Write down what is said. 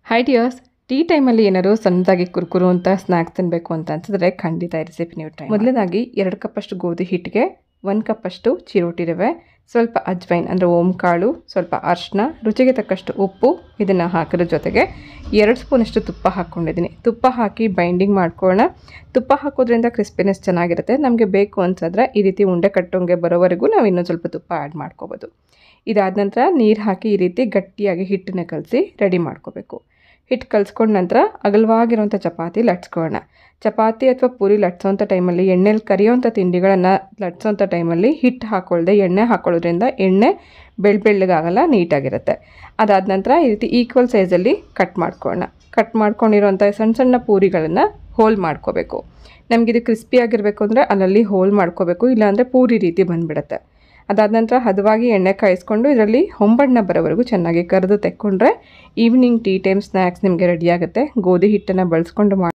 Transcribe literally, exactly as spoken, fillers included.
Hi dears, tea ಟೈಮಲ್ಲಿ ಏನಾದ್ರು ಸಣ್ಣದಾಗಿ ಕುರುಕುರು ಅಂತ ಸ್ನ್ಯಾಕ್ಸ್ ತಿನ್ನಬೇಕು ಅಂತ ಅನ್ಸಿದ್ರೆ ಖಂಡಿತ ಈ ರೆಸಿಪಿ ನೀವು ಟ್ರೈ. ಮೊದಲನೇದಾಗಿ ಎರಡು ಕಪ್ಪಷ್ಟು ಗೋಧಿ ಹಿಟ್ಟಿಗೆ ಒಂದು ಕಪ್ಪಷ್ಟು ಚಿರೋಟಿ ರವೆ, ಸ್ವಲ್ಪ ಅಜ್ವೈನ್ ಅಂದರೆ ಓಂಕಾಳು, ಸ್ವಲ್ಪ ಅರಿಶಿನ, ರುಚಿಗೆ ತಕ್ಕಷ್ಟು ಉಪ್ಪು ಇದನ್ನು ಹಾಕಿದ್ರ ಜೊತೆಗೆ ಎರಡು ಸ್ಪೂನಷ್ಟು ತುಪ್ಪ ಹಾಕ್ಕೊಂಡಿದ್ದೀನಿ. ತುಪ್ಪ ಹಾಕಿ ಬೈಂಡಿಂಗ್ ಮಾಡ್ಕೊಳ್ಳೋಣ. ತುಪ್ಪ ಹಾಕೋದ್ರಿಂದ ಕ್ರಿಸ್ಪಿನೆಸ್ ಚೆನ್ನಾಗಿರುತ್ತೆ. ನಮಗೆ ಬೇಕು ಅನ್ಸಿದ್ರೆ ಈ ರೀತಿ ಉಂಡೆ ಕಟ್ಟೋಂಗೆ ಬರೋವರೆಗೂ ನಾವು ಇನ್ನೊಂದು ಸ್ವಲ್ಪ ತುಪ್ಪ ಆ್ಯಡ್ ಮಾಡ್ಕೋಬೋದು. ಇದಾದ ನಂತರ ನೀರು ಹಾಕಿ ಈ ರೀತಿ ಗಟ್ಟಿಯಾಗಿ ಹಿಟ್ಟನ್ನ ಕಲಸಿ ರೆಡಿ ಮಾಡ್ಕೋಬೇಕು. ಹಿಟ್ಟು ಕಲಿಸ್ಕೊಂಡ ನಂತರ ಅಗಲವಾಗಿರೋಂಥ ಚಪಾತಿ ಲಟ್ಸ್ಕೊಳ್ಳೋಣ. ಚಪಾತಿ ಅಥವಾ ಪೂರಿ ಲಟ್ಸೋಂಥ ಟೈಮಲ್ಲಿ ಎಣ್ಣೆಲಿ ಕರಿಯೋಂಥ ತಿಂಡಿಗಳನ್ನು ಲಟ್ಸೋಂಥ ಟೈಮಲ್ಲಿ ಹಿಟ್ಟು ಹಾಕ್ಕೊಳ್ದೆ ಎಣ್ಣೆ ಹಾಕೊಳ್ಳೋದ್ರಿಂದ ಎಣ್ಣೆ ಬೆಳ್ಳ ಬೆಳ್ಳಗಾಗಲ್ಲ, ನೀಟಾಗಿರುತ್ತೆ. ಅದಾದ ನಂತರ ಈ ರೀತಿ ಈಕ್ವಲ್ ಸೈಜಲ್ಲಿ ಕಟ್ ಮಾಡ್ಕೊಳ್ಳೋಣ. ಕಟ್ ಮಾಡ್ಕೊಂಡಿರೋಂಥ ಸಣ್ಣ ಸಣ್ಣ ಪೂರಿಗಳನ್ನು ಹೋಲ್ ಮಾಡ್ಕೋಬೇಕು. ನಮಗಿದು ಕ್ರಿಸ್ಪಿಯಾಗಿರಬೇಕು ಅಂದರೆ ಅಲ್ಲಲ್ಲಿ ಹೋಲ್ ಮಾಡ್ಕೋಬೇಕು, ಇಲ್ಲಾಂದರೆ ಪೂರಿ ರೀತಿ ಬಂದುಬಿಡುತ್ತೆ. ಅದಾದ ನಂತರ ಹದವಾಗಿ ಎಣ್ಣೆ ಕಾಯಿಸ್ಕೊಂಡು ಇದರಲ್ಲಿ ಹೊಂಬಣ್ಣ ಬರೋವರೆಗೂ ಚೆನ್ನಾಗಿ ಕರೆದು ತೆಕ್ಕೊಂಡ್ರೆ ಈವ್ನಿಂಗ್ ಟೀ ಟೈಮ್ ಸ್ನ್ಯಾಕ್ಸ್ ನಿಮಗೆ ರೆಡಿಯಾಗುತ್ತೆ. ಗೋಧಿ ಹಿಟ್ಟನ್ನು ಬಳಸ್ಕೊಂಡು ಮಾಡಿ